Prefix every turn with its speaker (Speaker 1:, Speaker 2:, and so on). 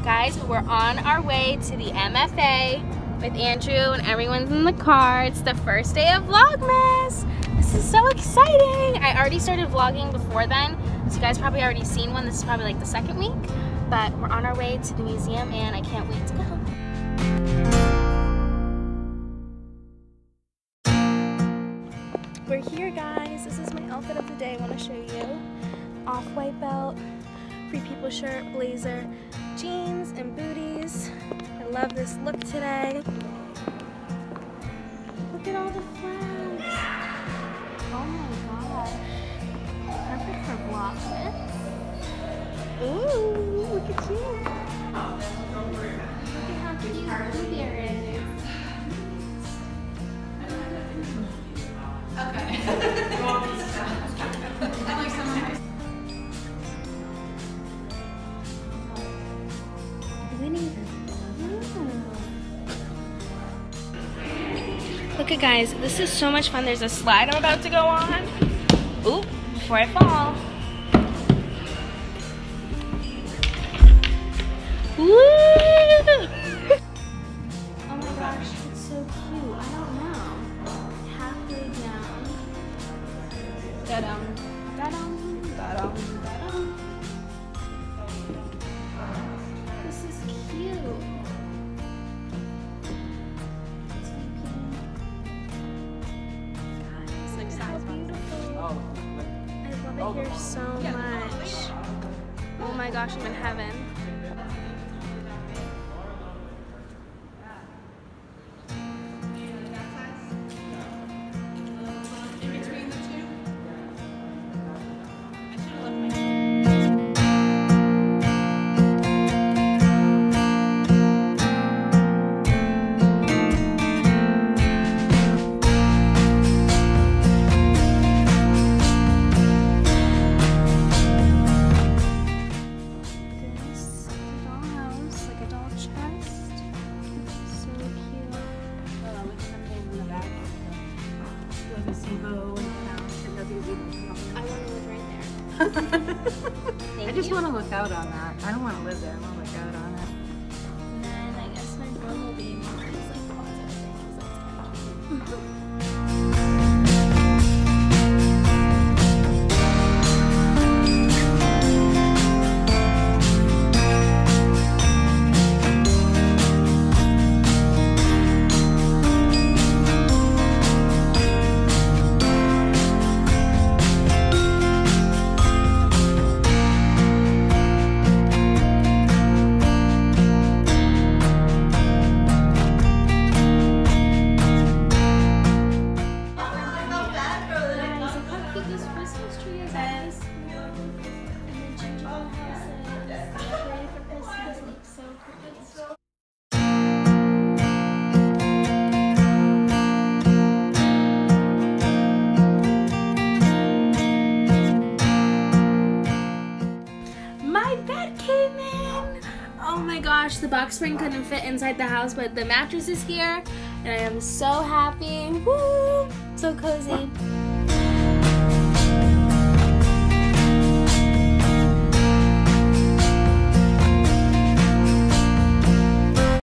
Speaker 1: Guys, we're on our way to the MFA with Andrew and everyone's in the car. It's the first day of Vlogmas. This is so exciting. I already started vlogging before then, so you guys probably already seen one. This is probably like the second week, but we're on our way to the museum and I can't wait to go. We're here, guys. This is my outfit of the day. I want to show you. Off-white belt, Free People shirt, blazer, jeans, and booties. I love this look today. Look at all the flags. Oh my gosh. Perfect for Vlogmas. Ooh, look at you. Look at how cute Blue Bear is. Okay. Look at guys, this is so much fun. There's a slide I'm about to go on. Oop, before I fall. Woo! Oh my gosh, it's so cute. I don't know. Halfway down. Da-dum, da-dum, da-dum, da-dum. This is cute. I love it here so much. Oh my gosh, I'm in heaven.
Speaker 2: I just want to look out on that. I don't want to live there. I want to look out on it.
Speaker 1: And then I guess my room will be in one of these like closet things. That's kind of cute. My bed came in! Oh my gosh, the box spring couldn't fit inside the house, but the mattress is here, and I am so happy. Woo! So cozy.